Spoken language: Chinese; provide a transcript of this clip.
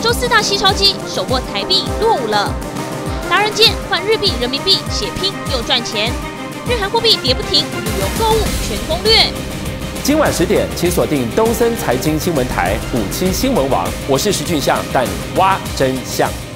洲4大吸钞机手握台币落伍了，达人间换日币、人民币血拼又赚钱，日韩货币跌不停，旅游购物全攻略。 今晚10点，请锁定东森财经新闻台57新闻网，我是石俊相，带你挖真相。